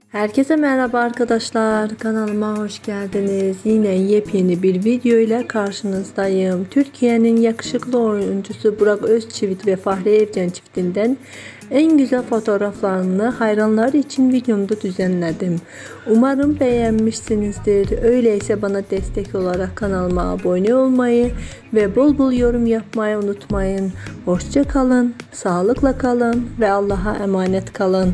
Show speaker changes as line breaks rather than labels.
Herkese merhaba arkadaşlar, kanalıma hoş geldiniz. Yine yepyeni bir video ile karşınızdayım. Türkiye'nin yakışıklı oyuncusu Burak Özçivit ve Fahriye Evcen çiftinden en güzel fotoğraflarını hayranlar için videomda düzenledim. Umarım beğenmişsinizdir. Öyleyse bana destek olarak kanalıma abone olmayı ve bol bol yorum yapmayı unutmayın. Hoşça kalın, sağlıkla kalın ve Allah'a emanet kalın.